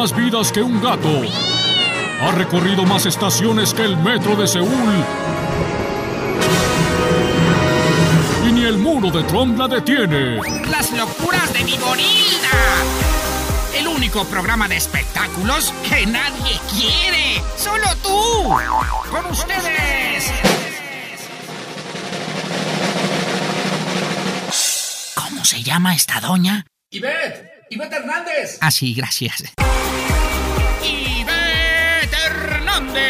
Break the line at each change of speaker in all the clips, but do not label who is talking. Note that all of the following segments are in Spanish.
más vidas que un gato. Ha recorrido más estaciones que el metro de Seúl. Y ni el muro de Trump la detiene.
Las locuras de Viborilda. El único programa de espectáculos que nadie quiere. ¡Solo tú! ¡Con ustedes! ¿Cómo se llama esta doña?
¡Ivette Hernández!
Ah, sí, gracias. ¡Ivette Hernández!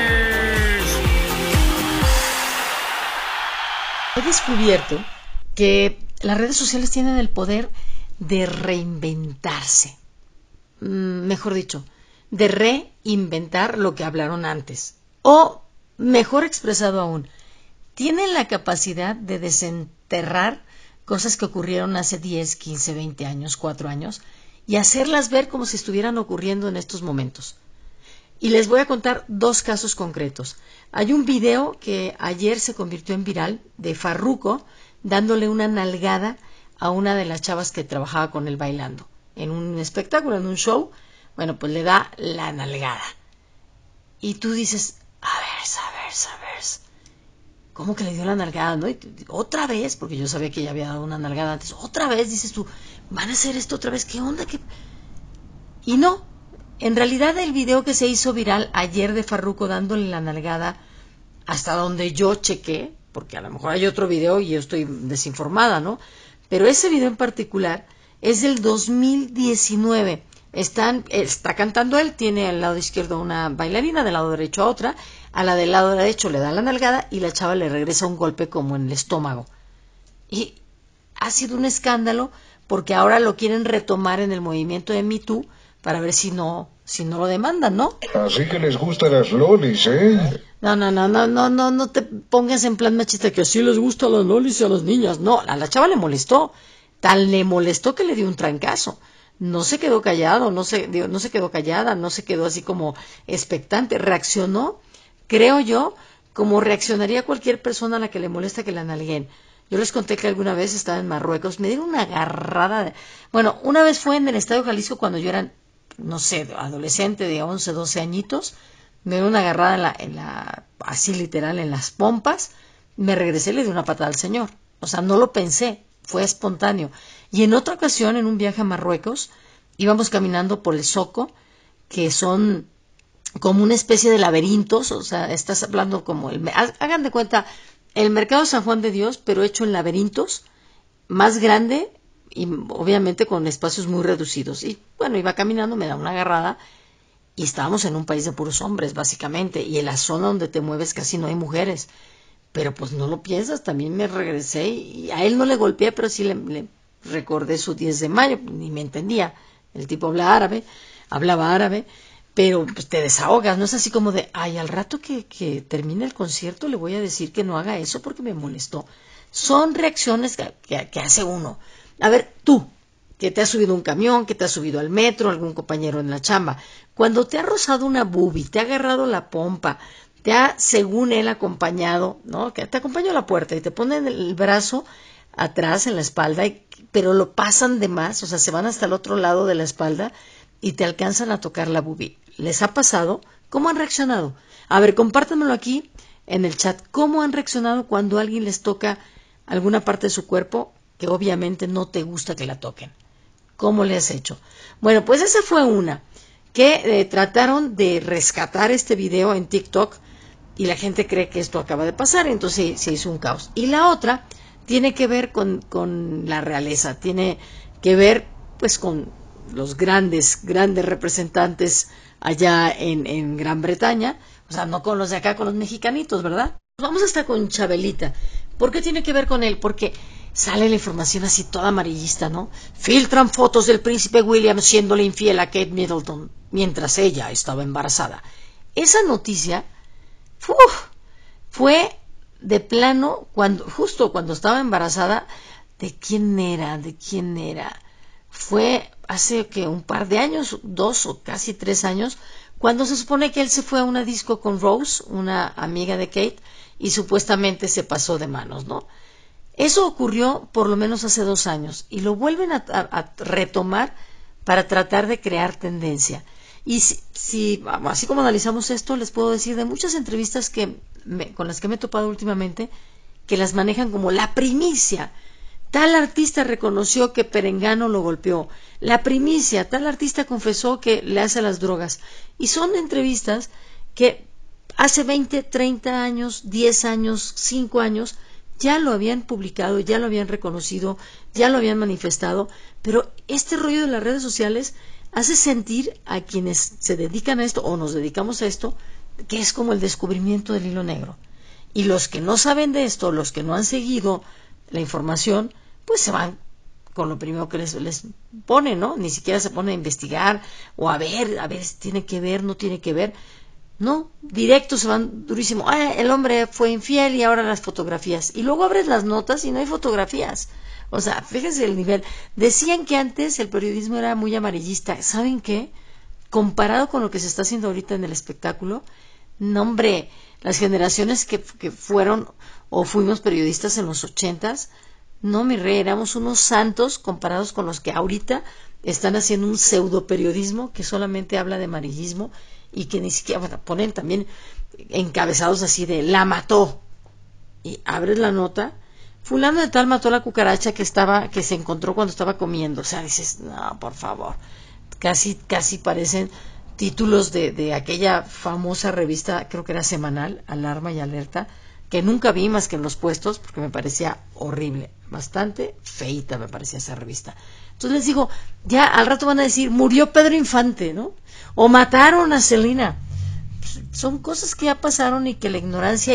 He descubierto que las redes sociales tienen el poder de reinventarse. Mejor dicho, de reinventar lo que hablaron antes. O, mejor expresado aún, tienen la capacidad de desenterrar cosas que ocurrieron hace 10, 15, 20 años, 4 años, y hacerlas ver como si estuvieran ocurriendo en estos momentos. Y les voy a contar 2 casos concretos. Hay un video que ayer se convirtió en viral de Farruko dándole una nalgada a una de las chavas que trabajaba con él bailando. En un espectáculo, en un show, bueno, pues le da la nalgada. Y tú dices, a ver, ¿cómo que le dio la nalgada, no? Y otra vez, porque yo sabía que ya había dado una nalgada antes, otra vez, dices tú, ¿van a hacer esto otra vez? ¿Qué onda? Y no, en realidad el video que se hizo viral ayer de Farruko dándole la nalgada, hasta donde yo chequé, porque a lo mejor hay otro video y yo estoy desinformada, ¿no? Pero ese video en particular es del 2019. Está cantando él, tiene al lado izquierdo una bailarina, del lado derecho a otra, a la del lado derecho le da la nalgada y la chava le regresa un golpe como en el estómago. Y ha sido un escándalo porque ahora lo quieren retomar en el movimiento de Me Too para ver si no lo demandan, ¿no?
Así que les gustan las lolis, ¿eh?
No te pongas en plan machista que así les gustan las lolis y a las niñas. No, a la chava le molestó. Tan le molestó que le dio un trancazo. No se quedó callado, no se quedó callada, no se quedó así como expectante. Reaccionó, creo yo, como reaccionaría cualquier persona a la que le molesta que la nalguen. Yo les conté que alguna vez estaba en Marruecos, me dieron una agarrada. Bueno, una vez fue en el Estadio Jalisco cuando yo era, no sé, adolescente de 11, 12 añitos. Me dieron una agarrada así literal, en las pompas. Me regresé y le di una patada al señor. O sea, no lo pensé. Fue espontáneo. Y en otra ocasión, en un viaje a Marruecos, íbamos caminando por el Zoco, que son como una especie de laberintos, o sea, estás hablando como hagan de cuenta, el mercado de San Juan de Dios, pero hecho en laberintos, más grande y obviamente con espacios muy reducidos. Y bueno, iba caminando, me da una agarrada y estábamos en un país de puros hombres, básicamente, y en la zona donde te mueves casi no hay mujeres. Pero pues no lo piensas, también me regresé y a él no le golpeé, pero sí le recordé su 10 de mayo, ni me entendía. El tipo hablaba árabe, pero pues te desahogas, no es así como de, ay, al rato que termine el concierto le voy a decir que no haga eso porque me molestó. Son reacciones que hace uno. A ver, tú, que te has subido a un camión, que te has subido al metro, algún compañero en la chamba, cuando te ha rozado una boobie, te ha agarrado la pompa, te ha, según él, acompañado, ¿no? Que te acompañó a la puerta y te ponen el brazo atrás en la espalda, pero lo pasan de más, o sea, se van hasta el otro lado de la espalda y te alcanzan a tocar la boobie. ¿Les ha pasado? ¿Cómo han reaccionado? A ver, compártanmelo aquí en el chat. ¿Cómo han reaccionado cuando alguien les toca alguna parte de su cuerpo que obviamente no te gusta que la toquen? ¿Cómo le has hecho? Bueno, pues esa fue una que trataron de rescatar este video en TikTok y la gente cree que esto acaba de pasar, entonces se hizo un caos. Y la otra tiene que ver con la realeza, tiene que ver pues con los grandes representantes allá en Gran Bretaña, o sea, no con los de acá, con los mexicanitos, ¿verdad? Vamos hasta con Chabelita. ¿Por qué tiene que ver con él? Porque sale la información así toda amarillista, ¿no? Filtran fotos del príncipe William siéndole infiel a Kate Middleton mientras ella estaba embarazada. Esa noticia fue de plano justo cuando estaba embarazada. ¿De quién era? Fue hace un par de años, 2 o casi 3 años, cuando se supone que él se fue a una disco con Rose, una amiga de Kate, y supuestamente se pasó de manos, ¿no? Eso ocurrió por lo menos hace 2 años y lo vuelven a retomar para tratar de crear tendencia. Y si así como analizamos esto, les puedo decir de muchas entrevistas con las que me he topado últimamente, que las manejan como la primicia. Tal artista reconoció que Perengano lo golpeó. La primicia, tal artista confesó que le hace las drogas. Y son entrevistas que hace 20, 30 años, 10 años, 5 años, ya lo habían publicado, ya lo habían reconocido, ya lo habían manifestado, pero este rollo de las redes sociales hace sentir a quienes se dedican a esto o nos dedicamos a esto, que es como el descubrimiento del hilo negro. Y los que no saben de esto, los que no han seguido la información, pues se van con lo primero que les pone, ¿no? Ni siquiera se pone a investigar o a ver si tiene que ver, no tiene que ver. No, directo se van durísimo. El hombre fue infiel y ahora las fotografías. Y luego abres las notas y no hay fotografías. O sea, fíjense el nivel. Decían que antes el periodismo era muy amarillista. ¿Saben qué? Comparado con lo que se está haciendo ahorita en el espectáculo, no, hombre, las generaciones que fueron o fuimos periodistas en los 80s, no, mi rey, éramos unos santos comparados con los que ahorita están haciendo un pseudo periodismo que solamente habla de amarillismo y que ni siquiera, bueno, ponen también encabezados así de la mató, y abres la nota, fulano de tal mató a la cucaracha que se encontró cuando estaba comiendo. O sea, dices, no, por favor, casi parecen títulos de aquella famosa revista, creo que era semanal, Alarma y Alerta, que nunca vi más que en los puestos porque me parecía horrible, bastante feíta me parecía esa revista. Entonces les digo, ya al rato van a decir, murió Pedro Infante, ¿no? O mataron a Selena. Son cosas que ya pasaron y que la ignorancia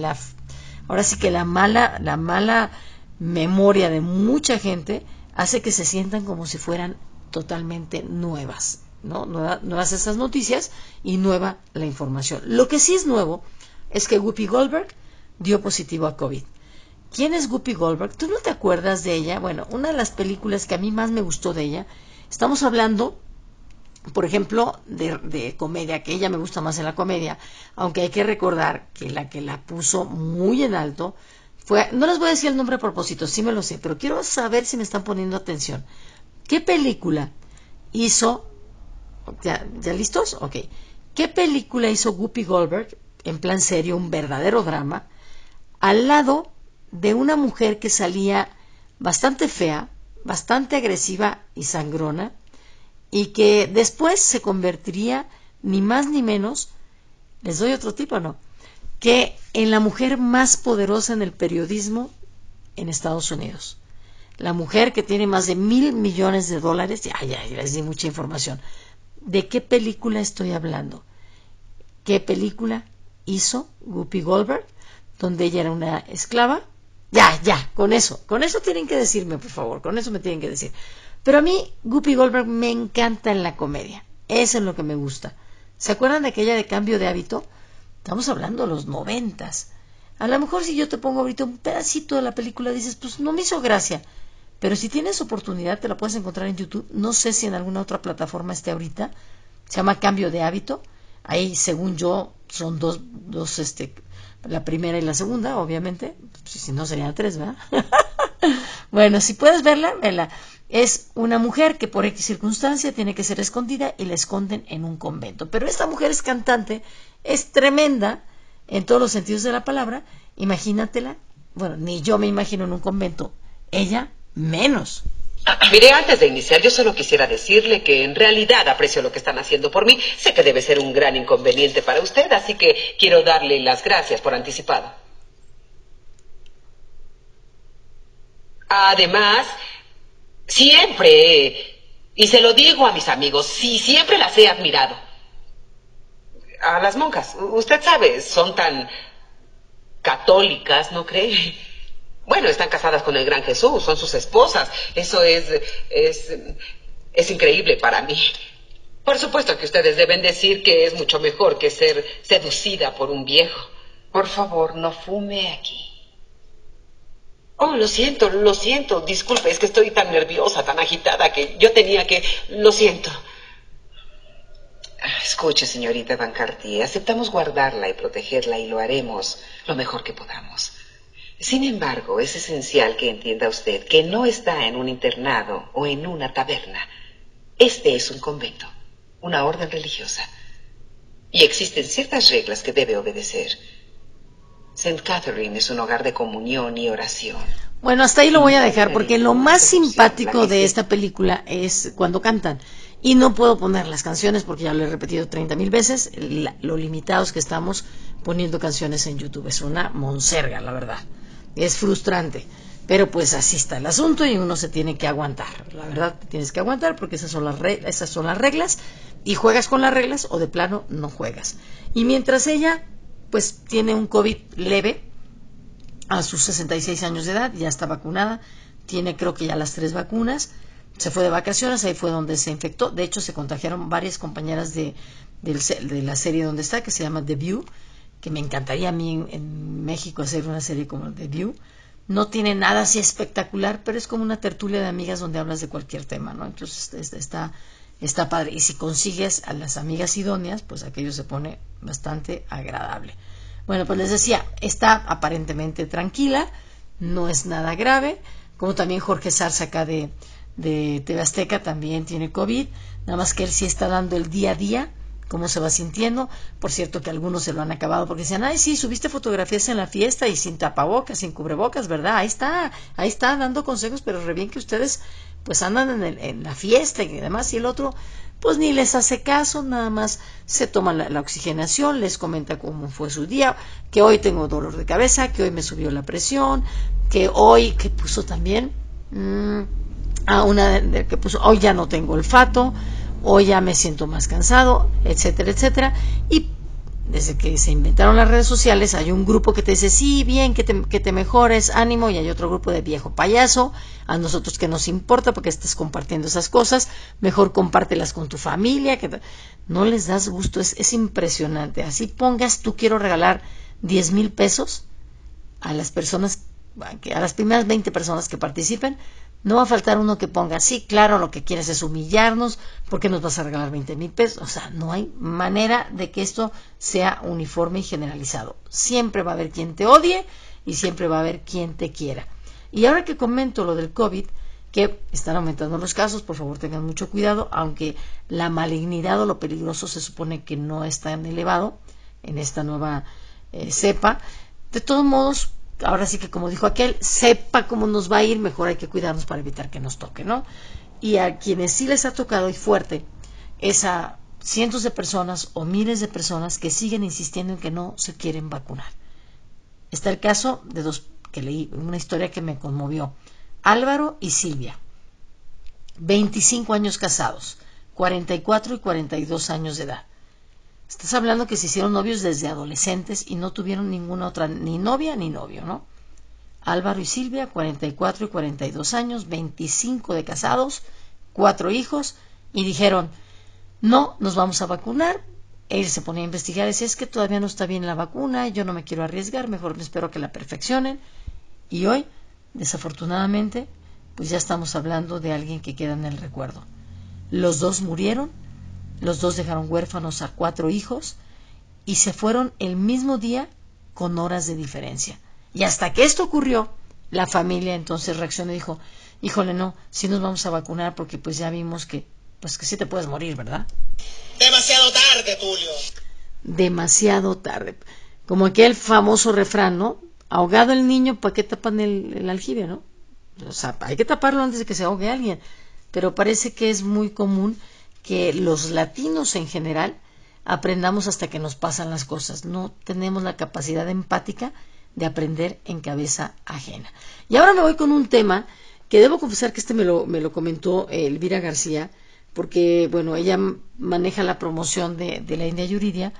ahora sí que la mala memoria de mucha gente hace que se sientan como si fueran totalmente nuevas, ¿no? Nuevas esas noticias y nueva la información. Lo que sí es nuevo es que Whoopi Goldberg dio positivo a COVID. ¿Quién es Whoopi Goldberg? ¿Tú no te acuerdas de ella? Bueno, una de las películas que a mí más me gustó de ella, estamos hablando, por ejemplo, de comedia, que ella me gusta más en la comedia, aunque hay que recordar que la puso muy en alto fue, no les voy a decir el nombre a propósito, sí me lo sé, pero quiero saber si me están poniendo atención. ¿Qué película hizo? ¿Ya listos? Ok. ¿Qué película hizo Whoopi Goldberg, en plan serio, un verdadero drama, al lado de una mujer que salía bastante fea, bastante agresiva y sangrona, y que después se convertiría ni más ni menos, les doy otro tipo, ¿no?, que en la mujer más poderosa en el periodismo en Estados Unidos? La mujer que tiene más de $1,000 millones, ya les di mucha información. ¿De qué película estoy hablando? ¿Qué película hizo Whoopi Goldberg, donde ella era una esclava? Ya, con eso tienen que decirme, por favor, con eso me tienen que decir. Pero a mí Whoopi Goldberg me encanta en la comedia, eso es lo que me gusta. ¿Se acuerdan de aquella de Cambio de Hábito? Estamos hablando de los 90s. A lo mejor si yo te pongo ahorita un pedacito de la película, dices, pues no me hizo gracia. Pero si tienes oportunidad, te la puedes encontrar en YouTube. No sé si en alguna otra plataforma esté ahorita. Se llama Cambio de Hábito. Ahí, según yo, son dos la primera y la segunda, obviamente. Si no, serían 3, ¿verdad? Bueno, si puedes verla, vela. Es una mujer que por X circunstancia tiene que ser escondida y la esconden en un convento. Pero esta mujer es cantante, es tremenda en todos los sentidos de la palabra. Imagínatela. Bueno, ni yo me imagino en un convento. Ella menos.
Mire, antes de iniciar, yo solo quisiera decirle que en realidad aprecio lo que están haciendo por mí. Sé que debe ser un gran inconveniente para usted, así que quiero darle las gracias por anticipado. Además, siempre, y se lo digo a mis amigos, sí, siempre las he admirado. A las monjas, usted sabe, son tan católicas, ¿no cree? Bueno, están casadas con el Gran Jesús, son sus esposas. Eso es increíble para mí. Por supuesto que ustedes deben decir que es mucho mejor que ser seducida por un viejo. Por favor, no fume aquí. Oh, lo siento, disculpe, es que estoy tan nerviosa, tan agitada, que yo tenía que... Lo siento. Escuche, señorita Van Cartier, aceptamos guardarla y protegerla y lo haremos lo mejor que podamos. Sin embargo, es esencial que entienda usted que no está en un internado o en una taberna. Este es un convento. una orden religiosa. Y existen ciertas reglas que debe obedecer. St. Catherine es un hogar de comunión y oración.
Bueno, hasta ahí lo voy a dejar porque lo más simpático de esta película es cuando cantan. Y no puedo poner las canciones porque ya lo he repetido 30,000 veces, lo limitados que estamos poniendo canciones en YouTube. Es una monserga, la verdad. Es frustrante. Pero pues así está el asunto y uno se tiene que aguantar. La verdad, te tienes que aguantar porque esas son las reglas. Y juegas con las reglas o de plano no juegas. Y mientras ella pues tiene un COVID leve a sus 66 años de edad, ya está vacunada, tiene creo que ya las 3 vacunas, se fue de vacaciones, ahí fue donde se infectó. De hecho se contagiaron varias compañeras de la serie donde está, que se llama The View, que me encantaría a mí en México hacer una serie como The View. No tiene nada así espectacular, pero es como una tertulia de amigas donde hablas de cualquier tema, ¿no? Entonces está padre. Y si consigues a las amigas idóneas, pues aquello se pone bastante agradable. Bueno, pues les decía, está aparentemente tranquila, no es nada grave, como también Jorge Zarza acá de TV Azteca también tiene COVID, nada más que él sí está dando el día a día, cómo se va sintiendo. Por cierto que algunos se lo han acabado porque decían, ay sí, subiste fotografías en la fiesta y sin tapabocas, sin cubrebocas, ¿verdad? Ahí está dando consejos, pero re bien que ustedes pues andan en la fiesta y demás, y el otro pues ni les hace caso, nada más se toma la oxigenación, les comenta cómo fue su día, que hoy tengo dolor de cabeza, que hoy me subió la presión, que hoy, que puso también que puso, hoy ya no tengo olfato, hoy ya me siento más cansado, etcétera, etcétera. Y desde que se inventaron las redes sociales hay un grupo que te dice, sí, bien, que te mejores, ánimo, y hay otro grupo de viejo payaso, a nosotros que nos importa porque estás compartiendo esas cosas, mejor compártelas con tu familia, que no les das gusto, es impresionante. Así pongas, tú quiero regalar 10,000 pesos a las personas, a las primeras 20 personas que participen, no va a faltar uno que ponga, sí, claro, lo que quieres es humillarnos, ¿por qué nos vas a regalar 20,000 pesos? O sea, no hay manera de que esto sea uniforme y generalizado. Siempre va a haber quien te odie y siempre va a haber quien te quiera. Y ahora que comento lo del COVID, que están aumentando los casos, por favor tengan mucho cuidado, aunque la malignidad o lo peligroso se supone que no es tan elevado en esta nueva cepa. De todos modos, ahora sí que como dijo aquel, sepa cómo nos va a ir, mejor hay que cuidarnos para evitar que nos toque, ¿no? Y a quienes sí les ha tocado y fuerte es a cientos de personas o miles de personas que siguen insistiendo en que no se quieren vacunar. Está el caso de dos que leí, una historia que me conmovió. Álvaro y Silvia, 25 años casados, 44 y 42 años de edad. Estás hablando que se hicieron novios desde adolescentes y no tuvieron ninguna otra, ni novia ni novio, ¿no? Álvaro y Silvia, 44 y 42 años, 25 de casados, 4 hijos, y dijeron, no, nos vamos a vacunar. Él se ponía a investigar y decía, es que todavía no está bien la vacuna, yo no me quiero arriesgar, mejor me espero que la perfeccionen. Y hoy, desafortunadamente, pues ya estamos hablando de alguien que queda en el recuerdo. Los dos murieron. Los dos dejaron huérfanos a 4 hijos y se fueron el mismo día con horas de diferencia. Y hasta que esto ocurrió, la familia entonces reaccionó y dijo, híjole, no, sí nos vamos a vacunar porque pues ya vimos que sí te puedes morir, ¿verdad?
Demasiado tarde, Tulio.
Demasiado tarde. Como aquel famoso refrán, ¿no? Ahogado el niño, ¿para qué tapan el aljibe, no? O sea, hay que taparlo antes de que se ahogue alguien. Pero parece que es muy común que los latinos en general aprendamos hasta que nos pasan las cosas. No tenemos la capacidad empática de aprender en cabeza ajena. Y ahora me voy con un tema que debo confesar que me lo comentó Elvira García, porque bueno, ella maneja la promoción de la India Yuridia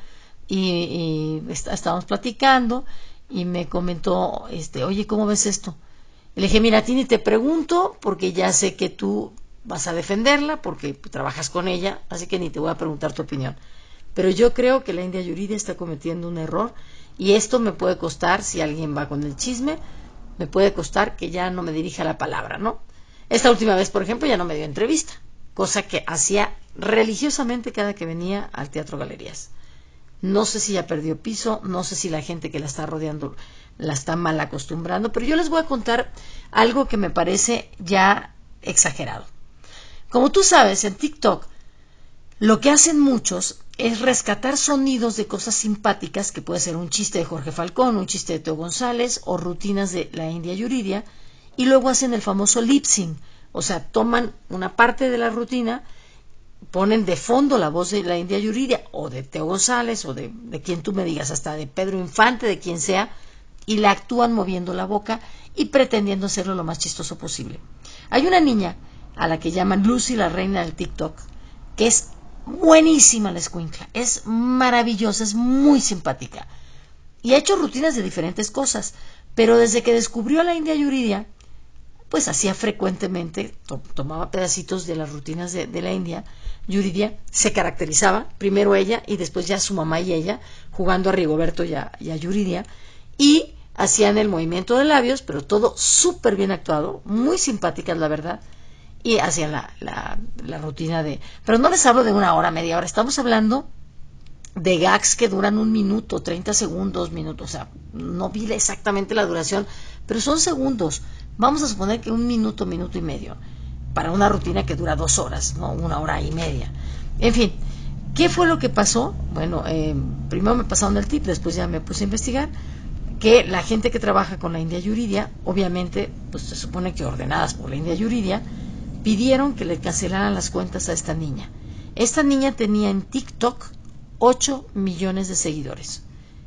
y estábamos platicando y me comentó, oye, ¿cómo ves esto? Le dije, mira, a ti ni te pregunto porque ya sé que tú vas a defenderla porque trabajas con ella, así que ni te voy a preguntar tu opinión. Pero yo creo que la India Yuridia está cometiendo un error y esto me puede costar, si alguien va con el chisme, me puede costar que ya no me dirija la palabra, ¿no? Esta última vez, por ejemplo, ya no me dio entrevista, cosa que hacía religiosamente cada que venía al Teatro Galerías. No sé si ya perdió piso, no sé si la gente que la está rodeando la está mal acostumbrando, pero yo les voy a contar algo que me parece ya exagerado. Como tú sabes, en TikTok Lo que hacen muchos es rescatar sonidos de cosas simpáticas, que puede ser un chiste de Jorge Falcón, un chiste de Teo González o rutinas de la India Yuridia, y luego hacen el famoso lip sync, o sea, toman una parte de la rutina, ponen de fondo la voz de la India Yuridia o de Teo González o de quien tú me digas, hasta de Pedro Infante, de quien sea, y la actúan moviendo la boca y pretendiendo hacerlo lo más chistoso posible. Hay una niña a la que llaman Lucy, la reina del TikTok, que es buenísima la escuincla, es maravillosa, es muy simpática y ha hecho rutinas de diferentes cosas, pero desde que descubrió a la India Yuridia, pues hacía frecuentemente, tomaba pedacitos de las rutinas de la India Yuridia, se caracterizaba, primero ella y después ya su mamá y ella, jugando a Rigoberto y a Yuridia, y hacían el movimiento de labios, pero todo súper bien actuado, muy simpáticas la verdad, y hacían la rutina de... Pero no les hablo de 1 hora, media hora, estamos hablando de gags que duran 1 minuto, 30 segundos, minutos, o sea, no vi exactamente la duración, pero son segundos. Vamos a suponer que 1 minuto, minuto y medio, para una rutina que dura 2 horas, ¿no? 1 hora y media. En fin, ¿qué fue lo que pasó? Bueno, primero me pasaron el tip, después ya me puse a investigar, que la gente que trabaja con la India Yuridia, obviamente, pues se supone que ordenadas por la India Yuridia, pidieron que le cancelaran las cuentas a esta niña. Esta niña tenía en TikTok 8 millones de seguidores.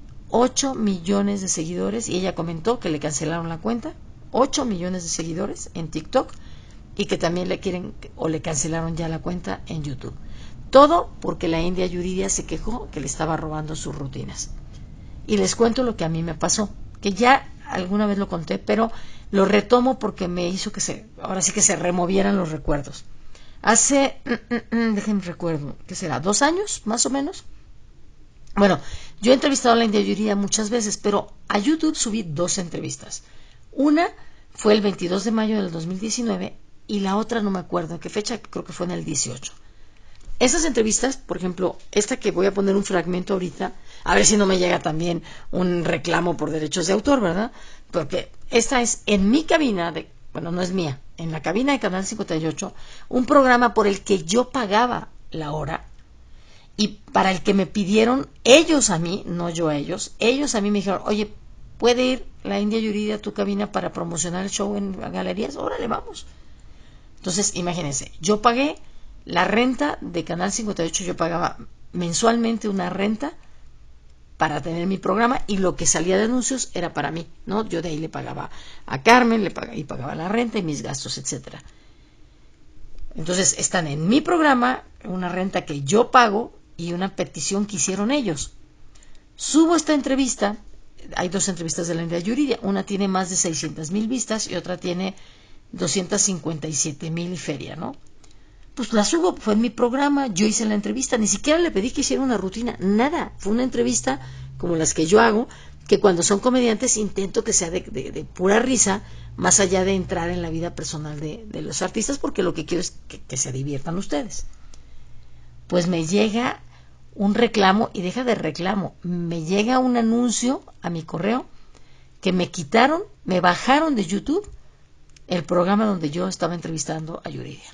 8 millones de seguidores, y ella comentó que le cancelaron la cuenta. 8 millones de seguidores en TikTok, y que también le quieren o le cancelaron ya la cuenta en YouTube. Todo porque la India Yuridia se quejó que le estaba robando sus rutinas. Y les cuento lo que a mí me pasó, que ya alguna vez lo conté, pero lo retomo porque me hizo que ahora sí que se removieran los recuerdos. Hace, déjenme recuerdo, ¿qué será? 2 años, más o menos. Bueno, yo he entrevistado a la India Yuridia muchas veces, pero a YouTube subí 2 entrevistas. Una fue el 22 de mayo del 2019 y la otra no me acuerdo en qué fecha, creo que fue en el 18. Esas entrevistas, por ejemplo, esta que voy a poner un fragmento ahorita, a ver si no me llega también un reclamo por derechos de autor, ¿verdad? Porque esta es en mi cabina, bueno, no es mía, en la cabina de Canal 58, un programa por el que yo pagaba la hora y para el que me pidieron ellos a mí, no yo a ellos a mí me dijeron, oye, ¿puede ir la India Yuridia a tu cabina para promocionar el show en galerías? Órale, vamos. Entonces, imagínense, yo pagué la renta de Canal 58, yo pagaba mensualmente una renta para tener mi programa y lo que salía de anuncios era para mí, ¿no? Yo de ahí le pagaba a Carmen, pagaba la renta y mis gastos, etcétera. Entonces, están en mi programa una renta que yo pago y una petición que hicieron ellos. Subo esta entrevista, hay 2 entrevistas de la India Yuridia, una tiene más de 600,000 vistas y otra tiene 257,000 y feria, ¿no? Pues la subo, fue en mi programa, yo hice la entrevista, ni siquiera le pedí que hiciera una rutina, nada, fue una entrevista como las que yo hago, que cuando son comediantes intento que sea de pura risa, más allá de entrar en la vida personal de los artistas, porque lo que quiero es que se diviertan ustedes. Pues me llega un reclamo, y deja de reclamo, me llega un anuncio a mi correo que me quitaron, me bajaron de YouTube el programa donde yo estaba entrevistando a Yuridia.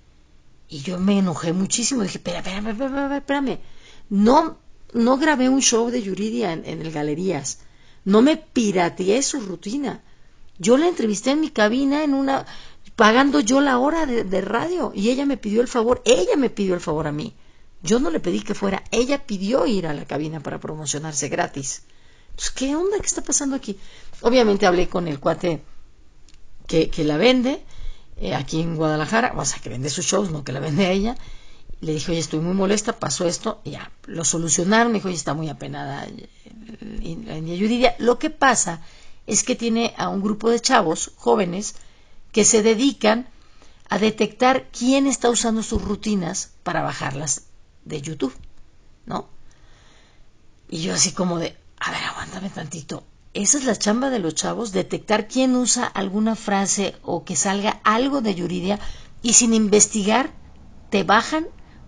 Y yo me enojé muchísimo, dije, espérame, no grabé un show de Yuridia en el Galerías, no me pirateé su rutina, yo la entrevisté en mi cabina, pagando yo la hora de radio, y ella me pidió el favor a mí, yo no le pedí que fuera, ella pidió ir a la cabina para promocionarse gratis. Entonces, ¿qué onda? ¿Qué está pasando aquí? Obviamente hablé con el cuate que la vende, aquí en Guadalajara, o sea, que vende sus shows, no que la vende a ella. Le dije, oye, estoy muy molesta, pasó esto, y ya, lo solucionaron. Me dijo, oye, está muy apenada la India Yuridia. Lo que pasa es que tiene a un grupo de chavos jóvenes que se dedican a detectar quién está usando sus rutinas para bajarlas de YouTube, ¿no? Y yo así como de, a ver, aguántame tantito. Esa es la chamba de los chavos, detectar quién usa alguna frase o que salga algo de Yuridia, y sin investigar te bajan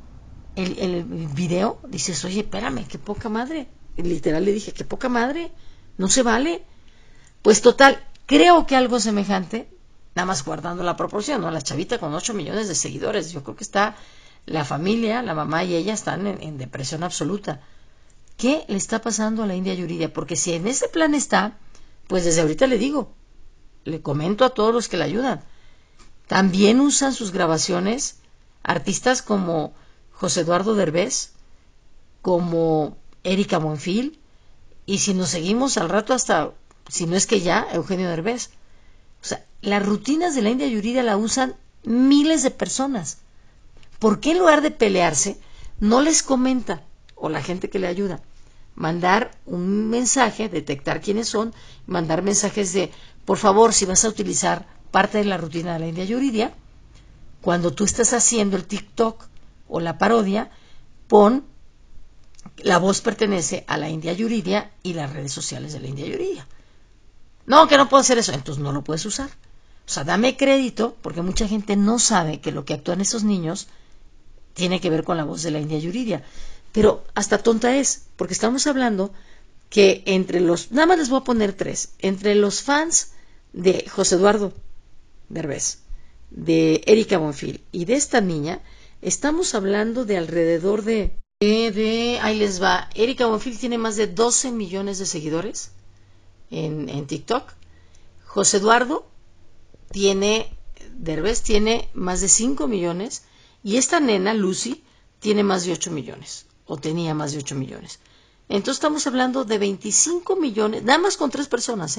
el video. Dices, oye, espérame, qué poca madre. Y literal le dije, qué poca madre, no se vale. Pues total, creo que algo semejante, nada más guardando la proporción, ¿no? La chavita con 8 millones de seguidores, yo creo que está La familia, la mamá y ella están en depresión absoluta. ¿Qué le está pasando a la India Yuridia? Porque si en ese plan está, pues desde ahorita le digo, le comento a todos los que la ayudan. También usan sus grabaciones artistas como José Eduardo Derbez, como Erika Buenfil, y si nos seguimos al rato hasta, si no es que ya, Eugenio Derbez. O sea, las rutinas de la India Yuridia la usan miles de personas. ¿Por qué en lugar de pelearse no les comenta, o la gente que le ayuda, mandar un mensaje, detectar quiénes son, mandar mensajes de, por favor, si vas a utilizar parte de la rutina de la India Yuridia, cuando tú estás haciendo el TikTok o la parodia, pon la voz pertenece a la India Yuridia y las redes sociales de la India Yuridia. No, que no puedo hacer eso, entonces no lo puedes usar. O sea, dame crédito, porque mucha gente no sabe que lo que actúan esos niños tiene que ver con la voz de la India Yuridia. Pero hasta tonta es, porque estamos hablando que entre los, nada más les voy a poner 3, entre los fans de José Eduardo Derbez, de Erika Buenfil y de esta niña, estamos hablando de alrededor de ahí les va, Erika Buenfil tiene más de 12 millones de seguidores en TikTok. José Eduardo Derbez tiene más de 5 millones y esta nena, Lucy, tiene más de 8 millones o tenía más de 8 millones. Entonces estamos hablando de 25 millones, nada más con 3 personas,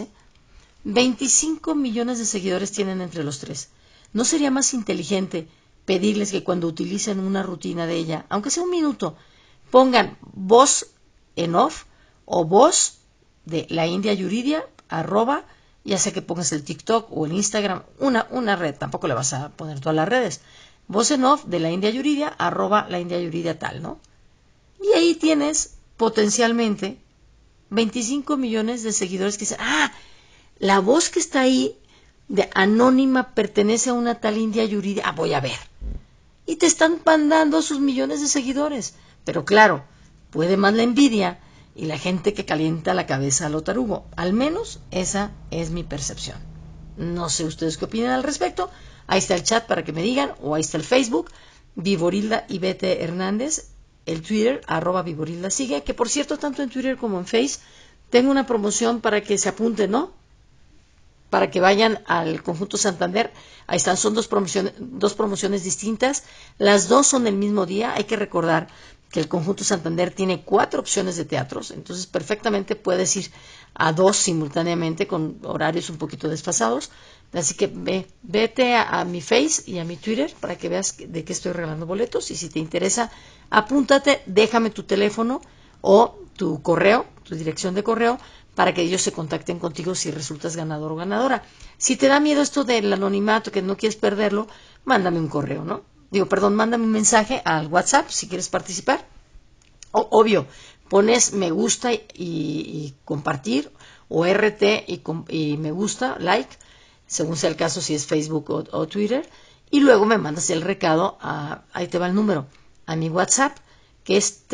25 millones de seguidores tienen entre los 3. ¿No sería más inteligente pedirles que cuando utilicen una rutina de ella, aunque sea un minuto, pongan voz en off o voz de la India Yuridia, @ ya sea que pongas el TikTok o el Instagram, una red, tampoco le vas a poner todas las redes, voz en off de la India Yuridia, @ la India Yuridia tal, ¿no? Y ahí tienes potencialmente 25 millones de seguidores que dicen, la voz que está ahí de anónima pertenece a una tal India Yuridia, voy a ver. Y te están mandando sus millones de seguidores. Pero claro, puede más la envidia y la gente que calienta la cabeza a lo tarugo. Al menos esa es mi percepción. No sé ustedes qué opinan al respecto. Ahí está el chat para que me digan, o ahí está el Facebook, Viborilda y Bete Hernández, el Twitter, @Viborilda sigue, que por cierto, tanto en Twitter como en Face, tengo una promoción para que se apunten, ¿no? Para que vayan al Conjunto Santander. Ahí están, son dos promociones distintas. Las dos son el mismo día. Hay que recordar que el Conjunto Santander tiene 4 opciones de teatros, entonces perfectamente puedes ir a 2 simultáneamente con horarios un poquito desfasados. Así que vete a mi Face y a mi Twitter para que veas de qué estoy regalando boletos, y si te interesa, apúntate, déjame tu teléfono o tu correo, tu dirección de correo, para que ellos se contacten contigo si resultas ganador o ganadora. Si te da miedo esto del anonimato, que no quieres perderlo, mándame un correo, ¿no? Mándame un mensaje al WhatsApp si quieres participar. Obvio, pones me gusta y compartir, o RT y me gusta, like, según sea el caso, si es Facebook o Twitter, y luego me mandas el recado, ahí te va el número, a mi WhatsApp, que es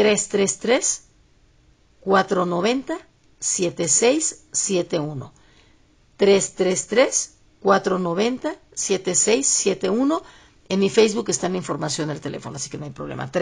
333-490-7671. 333-490-7671. En mi Facebook está la información del teléfono, así que no hay problema.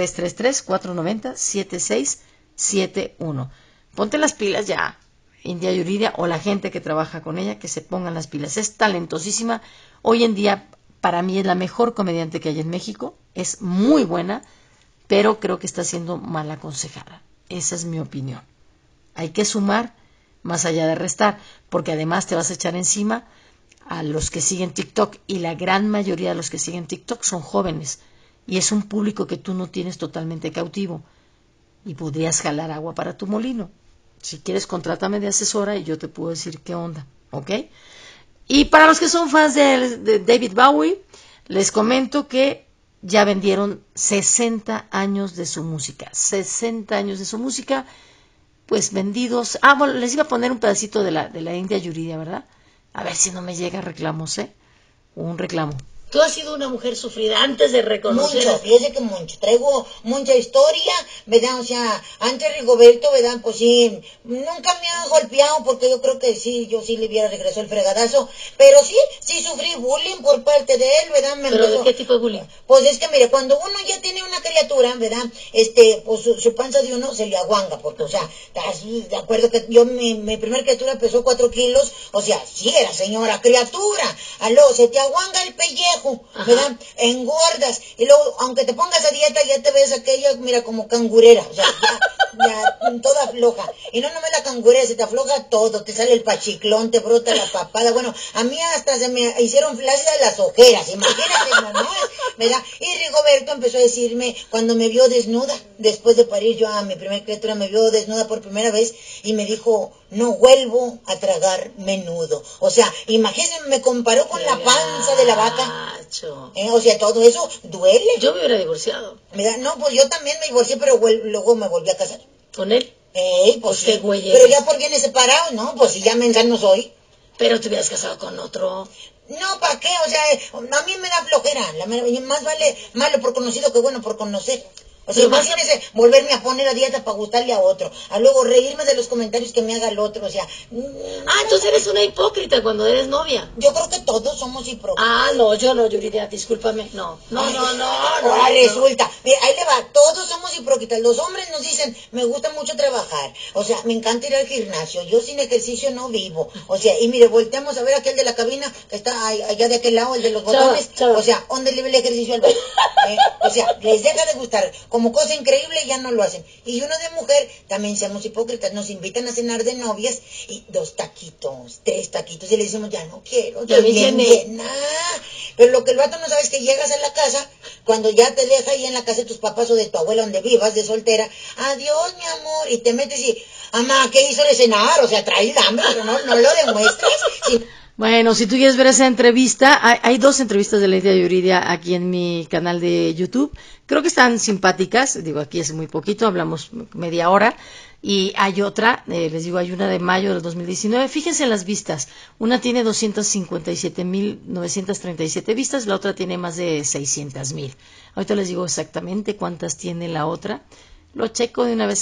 333-490-7671. Ponte las pilas ya, India Yuridia, o la gente que trabaja con ella, que se pongan las pilas. Es talentosísima. Hoy en día, para mí, es la mejor comediante que hay en México. Es muy buena, pero creo que está siendo mal aconsejada. Esa es mi opinión. Hay que sumar más allá de restar, porque además te vas a echar encima a los que siguen TikTok, y la gran mayoría de los que siguen TikTok son jóvenes, y es un público que tú no tienes totalmente cautivo, y podrías jalar agua para tu molino. Si quieres, contrátame de asesora y yo te puedo decir qué onda, ¿ok? Y para los que son fans de David Bowie, les comento que ya vendieron 60 años de su música. 60 años de su música, pues vendidos. Bueno, les iba a poner un pedacito de la India Yuridia, ¿verdad? A ver si no me llega reclamos, un reclamo. Tú has sido una mujer sufrida antes de reconocer.
Mucho, fíjese que mucho. Traigo mucha historia, ¿verdad? O sea, antes Rigoberto, ¿verdad? Pues sí, nunca me han golpeado porque yo creo que sí, yo sí le hubiera regresado el fregadazo. Pero sí sufrí bullying por parte de él, ¿verdad?
¿Pero de qué tipo de bullying?
Pues es que, mire, cuando uno ya tiene una criatura, ¿verdad? Pues su panza de uno se le aguanga, porque, o sea, estás de acuerdo que yo, mi primer criatura pesó 4 kilos, o sea, sí era señora criatura. Aló, se te aguanga el pellejo, ¿verdad? Engordas, y luego, aunque te pongas a dieta, ya te ves aquella, mira, como cangurera, o sea, ya toda floja. Y no me la cangurera, se te afloja todo, te sale el pachiclón, te brota la papada. Bueno, a mí hasta se me hicieron flácidas las ojeras, imagínate, ¿no? ¿Verdad? Y Rigoberto empezó a decirme, cuando me vio desnuda, después de parir yo a mi primer criatura, me vio desnuda por primera vez, y me dijo, no vuelvo a tragar menudo. O sea, imagínense, me comparó con la panza de la vaca. O sea, todo eso duele.
Yo me hubiera divorciado.
¿Verdad? No, pues yo también me divorcié, pero luego me volví a casar.
¿Con él?
Pues
qué güey.
Pero ya por bienes separados, ¿no? Pues si ya mensa no soy.
Pero te hubieras casado con otro.
No, ¿para qué? O sea, a mí me da flojera. Más vale malo por conocido que bueno por conocer. O sea, imagínese volverme a poner a dieta para gustarle a otro. A luego reírme de los comentarios que me haga el otro. O sea...
entonces eres una hipócrita cuando eres novia.
Yo creo que todos somos hipócritas.
No, yo no, Yuridia, discúlpame. No.
Ahora resulta. Mira, ahí le va. Todos somos hipócritas. Los hombres nos dicen, me gusta mucho trabajar. O sea, me encanta ir al gimnasio. Yo sin ejercicio no vivo. O sea, y mire, volteamos a ver aquel de la cabina que está allá de aquel lado, el de los botones. O sea, ¿dónde le ve el ejercicio al baile? O sea, les deja de gustar. Como cosa increíble ya no lo hacen. Y uno de mujer, también seamos hipócritas, nos invitan a cenar de novias y 2 taquitos, 3 taquitos, y le decimos, ya no quiero, ya bien llena. Pero lo que el vato no sabe es que llegas a la casa, cuando ya te deja ahí en la casa de tus papás o de tu abuela donde vivas, de soltera, adiós mi amor, y te metes y, mamá, ¿qué hizo de cenar? O sea, traes hambre, pero no lo demuestras. Sí.
Bueno, si tú quieres ver esa entrevista, hay 2 entrevistas de Lady Yuridia aquí en mi canal de YouTube. Creo que están simpáticas, digo, aquí es muy poquito, hablamos media hora. Y hay otra, les digo, hay una de mayo del 2019. Fíjense en las vistas. Una tiene 257,937 vistas, la otra tiene más de 600,000. Ahorita les digo exactamente cuántas tiene la otra. Lo checo de una vez,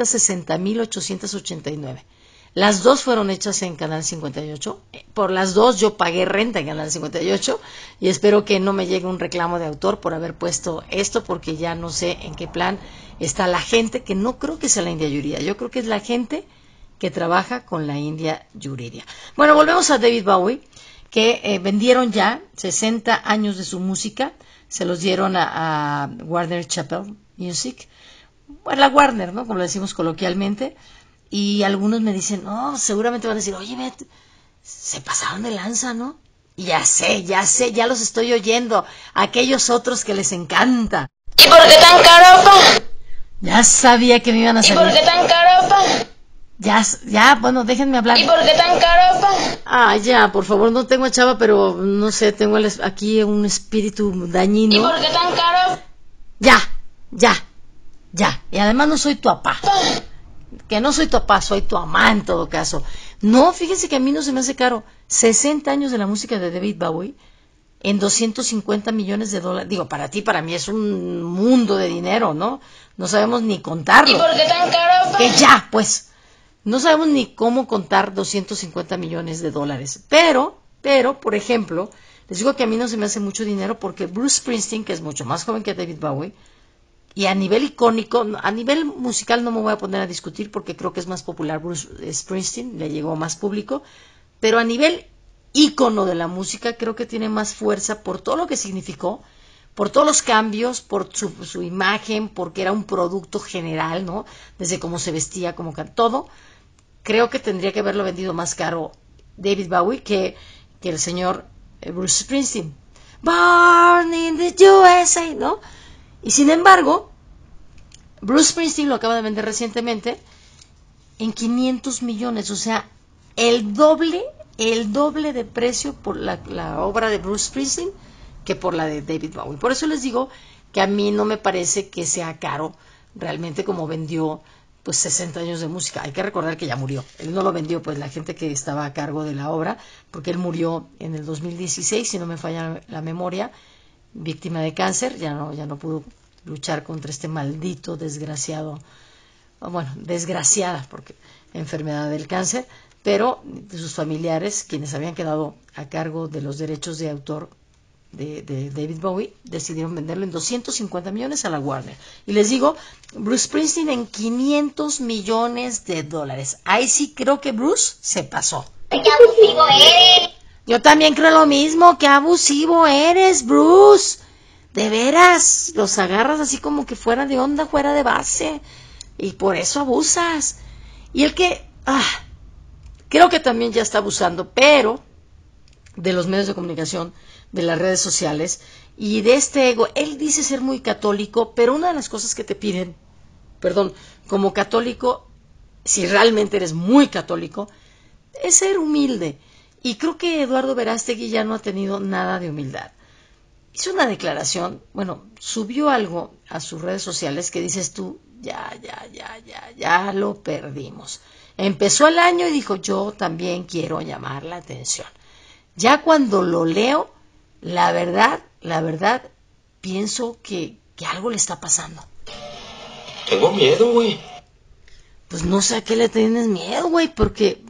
660,889. Las 2 fueron hechas en Canal 58. Por las 2 yo pagué renta en Canal 58 y espero que no me llegue un reclamo de autor por haber puesto esto, porque ya no sé en qué plan está la gente, que no creo que sea la India Yuridia. Yo creo que es la gente que trabaja con la India Yuridia. Bueno, volvemos a David Bowie, que vendieron ya 60 años de su música. Se los dieron a Warner Chappell Music. Bueno, la Warner, ¿no? Como lo decimos coloquialmente. Y algunos me dicen, seguramente van a decir, oye, se pasaron de lanza, ¿no? Y ya sé, ya los estoy oyendo. Aquellos otros que les encanta.
¿Y por qué tan caro, pa?
Ya sabía que me iban a salir.
¿Y por qué tan caro, pa?
Ya, bueno, déjenme hablar.
¿Y por qué tan caro, pa?
Ya, por favor, no tengo a Chava, pero no sé, tengo aquí un espíritu dañino.
¿Y por qué tan caro?
Ya. Y además no soy tu papá. Que no soy tu papá, soy tu mamá en todo caso. No, fíjense que a mí no se me hace caro. 60 años de la música de David Bowie en $250 millones. Digo, para ti, para mí es un mundo de dinero, ¿no? No sabemos ni contarlo.
¿Y por qué tan caro, pa?
Que ya, pues, no sabemos ni cómo contar $250 millones. Pero, por ejemplo, les digo que a mí no se me hace mucho dinero porque Bruce Springsteen, que es mucho más joven que David Bowie, y a nivel icónico, a nivel musical no me voy a poner a discutir porque creo que es más popular Bruce Springsteen, le llegó más público, pero a nivel ícono de la música creo que tiene más fuerza por todo lo que significó, por todos los cambios, por su imagen, porque era un producto general, ¿no? Desde cómo se vestía, cómo todo. Creo que tendría que haberlo vendido más caro David Bowie que el señor Bruce Springsteen. Born in the USA, ¿no? Y sin embargo, Bruce Springsteen lo acaba de vender recientemente en 500 millones, o sea, el doble de precio por la obra de Bruce Springsteen que por la de David Bowie. Por eso les digo que a mí no me parece que sea caro realmente como vendió pues 60 años de música. Hay que recordar que ya murió. Él no lo vendió, pues la gente que estaba a cargo de la obra, porque él murió en el 2016, si no me falla la memoria, víctima de cáncer. Ya no pudo luchar contra este maldito, desgraciado, bueno, desgraciada, porque enfermedad del cáncer, pero de sus familiares, quienes habían quedado a cargo de los derechos de autor de David Bowie, decidieron venderlo en 250 millones a la Warner. Y les digo, Bruce Springsteen en 500 millones de dólares. Ahí sí creo que Bruce se pasó.
¡Qué abusivo eres!
Yo también creo lo mismo, qué abusivo eres, Bruce. De veras, los agarras así como que fuera de onda, fuera de base. Y por eso abusas. Y el que, creo que también ya está abusando, pero de los medios de comunicación, de las redes sociales y de este ego. Él dice ser muy católico, pero una de las cosas que te piden, como católico, si realmente eres muy católico, es ser humilde. Y creo que Eduardo Verástegui ya no ha tenido nada de humildad. Hizo una declaración, subió algo a sus redes sociales que dices tú, ya lo perdimos. Empezó el año y dijo, yo también quiero llamar la atención. Ya cuando lo leo, la verdad, pienso que algo le está pasando.
Tengo miedo, güey.
Pues no sé a qué le tienes miedo, güey, porque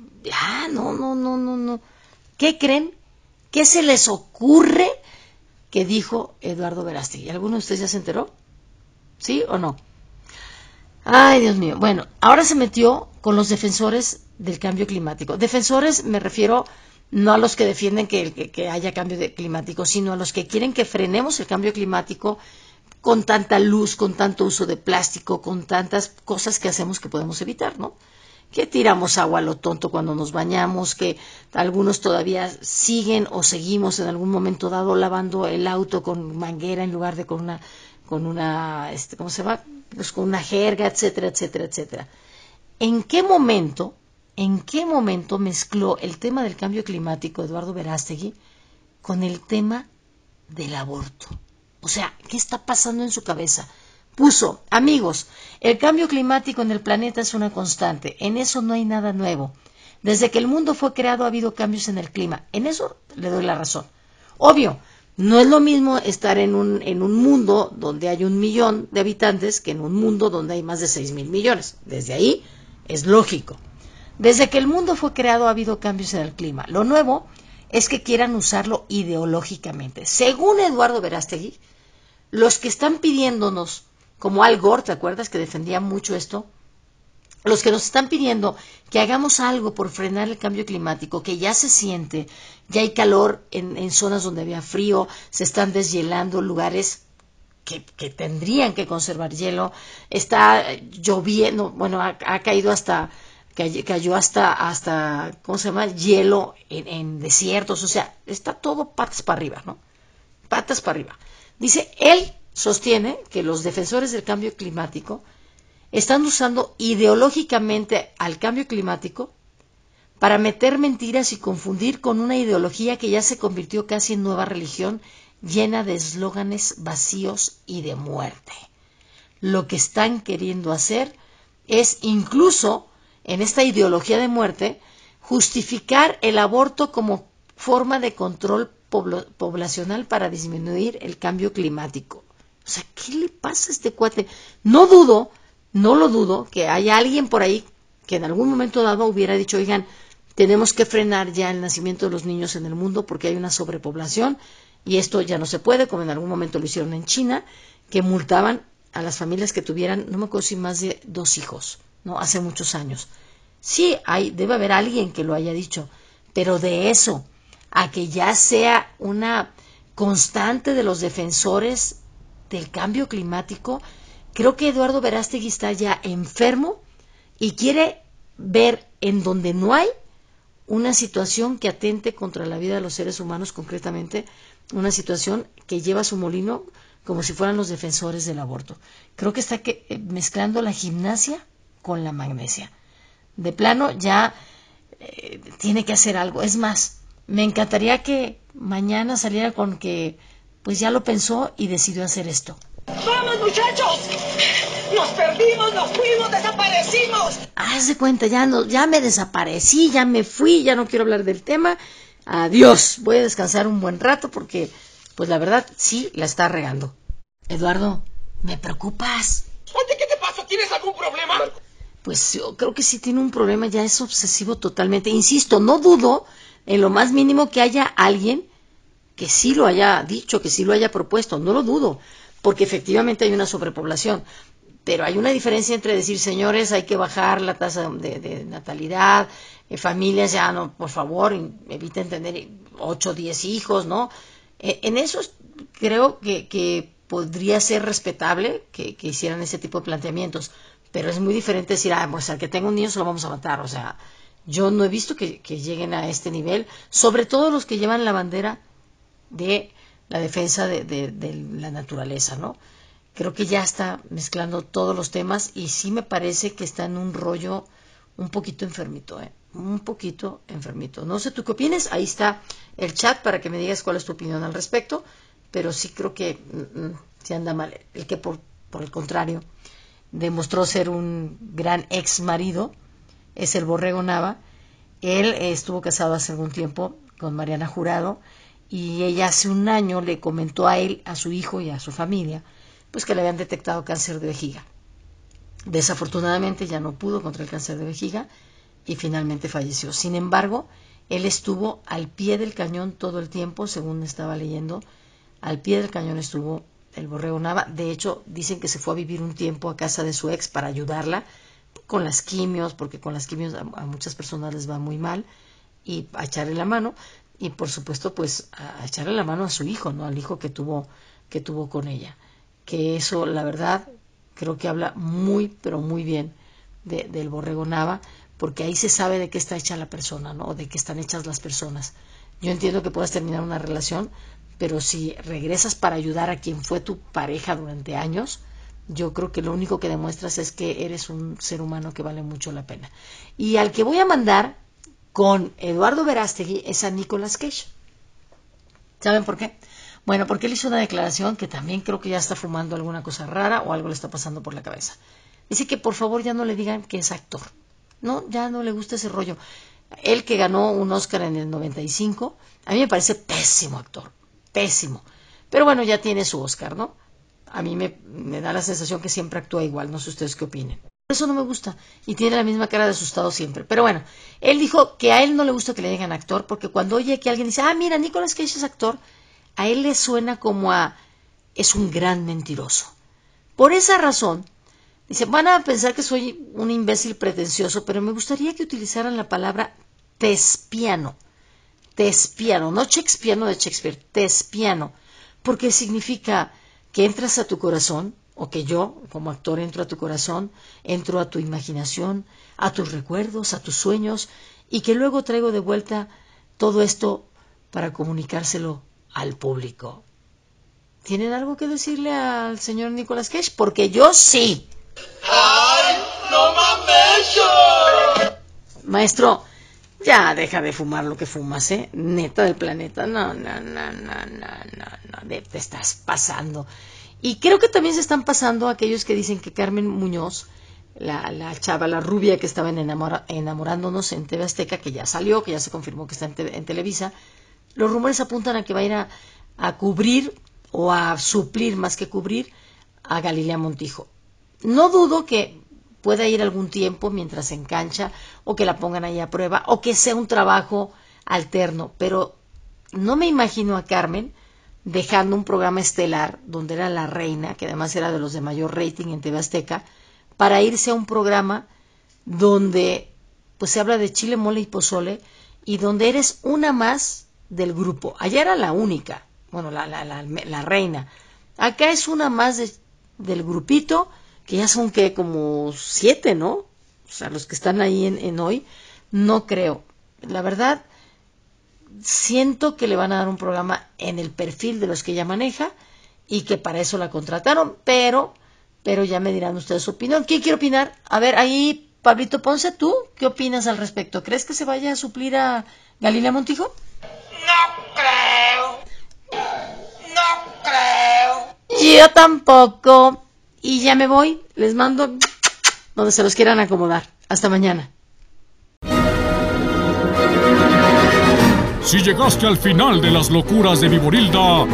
no. ¿Qué creen? ¿Qué se les ocurre que dijo Eduardo Verástegui? ¿Alguno de ustedes ya se enteró? ¿Sí o no? Ay, Dios mío. Bueno, ahora se metió con los defensores del cambio climático. Defensores me refiero no a los que defienden que haya cambio climático, sino a los que quieren que frenemos el cambio climático con tanta luz, con tanto uso de plástico, con tantas cosas que hacemos que podemos evitar, ¿no? Que tiramos agua a lo tonto cuando nos bañamos, que algunos todavía siguen o seguimos en algún momento dado lavando el auto con manguera en lugar de con una ¿cómo se llama? Pues con una jerga, etcétera, etcétera, etcétera. ¿En qué momento mezcló el tema del cambio climático Eduardo Verástegui con el tema del aborto? O sea, ¿qué está pasando en su cabeza? Puso, amigos, el cambio climático en el planeta es una constante, en eso no hay nada nuevo. Desde que el mundo fue creado ha habido cambios en el clima, en eso le doy la razón. Obvio, no es lo mismo estar en un mundo donde hay 1 millón de habitantes que en un mundo donde hay más de 6,000 millones. Desde ahí es lógico. Desde que el mundo fue creado ha habido cambios en el clima. Lo nuevo es que quieran usarlo ideológicamente. Según Eduardo Verástegui, los que están pidiéndonos, como Al Gore, ¿te acuerdas que defendía mucho esto? Los que nos están pidiendo que hagamos algo por frenar el cambio climático, que ya se siente, ya hay calor en zonas donde había frío, se están deshielando lugares que tendrían que conservar hielo, está lloviendo, ha caído cayó hasta, ¿cómo se llama?, hielo en desiertos, o sea, está todo patas para arriba, ¿no? Patas para arriba. Dice, él sostiene que los defensores del cambio climático están usando ideológicamente al cambio climático para meter mentiras y confundir con una ideología que ya se convirtió casi en nueva religión, llena de eslóganes vacíos y de muerte. Lo que están queriendo hacer es, incluso en esta ideología de muerte, justificar el aborto como forma de control poblacional para disminuir el cambio climático. O sea, ¿qué le pasa a este cuate? No lo dudo que haya alguien por ahí que en algún momento dado hubiera dicho, oigan, tenemos que frenar ya el nacimiento de los niños en el mundo porque hay una sobrepoblación y esto ya no se puede, como en algún momento lo hicieron en China, que multaban a las familias que tuvieran, no me acuerdo si más de 2 hijos, ¿no? Hace muchos años. Sí, debe haber alguien que lo haya dicho, pero de eso a que ya sea una constante de los defensores del cambio climático, creo que Eduardo Verástegui está ya enfermo y quiere ver en donde no hay una situación que atente contra la vida de los seres humanos, concretamente una situación que lleva a su molino como si fueran los defensores del aborto. Creo que está mezclando la gimnasia con la magnesia. De plano ya tiene que hacer algo. Es más, me encantaría que mañana saliera con que pues ya lo pensó y decidió hacer esto.
¡Vamos, muchachos! ¡Nos perdimos, nos fuimos, desaparecimos!
Haz de cuenta, ya me desaparecí, ya me fui, ya no quiero hablar del tema. Adiós, voy a descansar un buen rato porque, pues la verdad, sí la está regando. Eduardo, me preocupas.
Oye, ¿qué te pasa? ¿Tienes algún problema?
Pues yo creo que sí tiene un problema, ya es obsesivo totalmente. Insisto, no dudo en lo más mínimo que haya alguien que sí lo haya dicho, que sí lo haya propuesto, no lo dudo, porque efectivamente hay una sobrepoblación. Pero hay una diferencia entre decir, señores, hay que bajar la tasa de natalidad, familias ya no, por favor, eviten tener 8 o 10 hijos, ¿no? En eso creo que podría ser respetable que hicieran ese tipo de planteamientos, pero es muy diferente decir, pues al que tenga un niño se lo vamos a matar. O sea, yo no he visto que lleguen a este nivel, sobre todo los que llevan la bandera de la defensa de la naturaleza, ¿no? Creo que ya está mezclando todos los temas y sí me parece que está en un rollo un poquito enfermito, un poquito enfermito. No sé tú qué opinas, ahí está el chat para que me digas cuál es tu opinión al respecto, pero sí creo que se anda mal. El que por el contrario demostró ser un gran ex marido es el Borrego Nava. Él estuvo casado hace algún tiempo con Mariana Jurado y ella hace un año le comentó a él, a su hijo y a su familia, pues que le habían detectado cáncer de vejiga. Desafortunadamente ya no pudo contra el cáncer de vejiga y finalmente falleció. Sin embargo, él estuvo al pie del cañón todo el tiempo, según estaba leyendo, al pie del cañón estuvo el Borrego Nava. De hecho, dicen que se fue a vivir un tiempo a casa de su ex para ayudarla con las quimios, porque con las quimios a muchas personas les va muy mal, y a echarle la mano, y por supuesto pues a echarle la mano a su hijo, ¿no? Al hijo que tuvo con ella. Que eso, la verdad, creo que habla muy, pero muy bien del Borrego Nava, porque ahí se sabe de qué está hecha la persona, ¿no? O de qué están hechas las personas. Yo entiendo que puedas terminar una relación, pero si regresas para ayudar a quien fue tu pareja durante años, yo creo que lo único que demuestras es que eres un ser humano que vale mucho la pena. Y al que voy a mandar con Eduardo Verástegui es a Nicolas Cage. ¿Saben por qué? Bueno, porque él hizo una declaración que también creo que ya está fumando alguna cosa rara o algo le está pasando por la cabeza. Dice que por favor ya no le digan que es actor. No, ya no le gusta ese rollo. Él que ganó un Oscar en el 95, a mí me parece pésimo actor, pésimo. Pero bueno, ya tiene su Oscar, ¿no? A mí me da la sensación que siempre actúa igual, no sé ustedes qué opinen. Por eso no me gusta y tiene la misma cara de asustado siempre. Pero bueno, él dijo que a él no le gusta que le digan actor porque cuando oye que alguien dice, mira, Nicolas Cage es actor, a él le suena como es un gran mentiroso. Por esa razón, dice, van a pensar que soy un imbécil pretencioso, pero me gustaría que utilizaran la palabra tespiano. Tespiano, no shakespeariano de Shakespeare, tespiano, porque significa que entras a tu corazón, o que yo, como actor, entro a tu corazón, entro a tu imaginación, a tus recuerdos, a tus sueños, y que luego traigo de vuelta todo esto para comunicárselo al público. ¿Tienen algo que decirle al señor Nicolas Cage? Porque yo sí.
¡Ay, no mames!
Maestro, ya deja de fumar lo que fumas, ¿eh? Neta del planeta. No, te estás pasando. Y creo que también se están pasando aquellos que dicen que Carmen Muñoz, la chava, la rubia que estaba enamorándonos en TV Azteca, que ya salió, que ya se confirmó que está en Televisa, los rumores apuntan a que va a ir a cubrir o a suplir más que cubrir a Galilea Montijo. No dudo que pueda ir algún tiempo mientras se engancha o que la pongan ahí a prueba o que sea un trabajo alterno, pero no me imagino a Carmen dejando un programa estelar donde era la reina, que además era de los de mayor rating en TV Azteca, para irse a un programa donde pues se habla de chile, mole y pozole y donde eres una más del grupo. Allá era la única, bueno, la reina. Acá es una más del grupito, que ya son que como 7, ¿no? O sea, los que están ahí en hoy, no creo. La verdad, siento que le van a dar un programa en el perfil de los que ella maneja y que para eso la contrataron, pero ya me dirán ustedes su opinión. ¿Quién quiere opinar? A ver, ahí, Pablito Ponce, ¿tú qué opinas al respecto? ¿Crees que se vaya a suplir a Galilea Montijo?
No creo. No creo.
Yo tampoco. Y ya me voy. Les mando donde se los quieran acomodar. Hasta mañana.
Si llegaste al final de las locuras de Viborilda,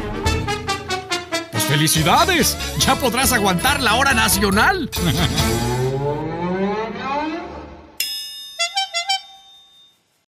pues ¡felicidades! Ya podrás aguantar la hora nacional.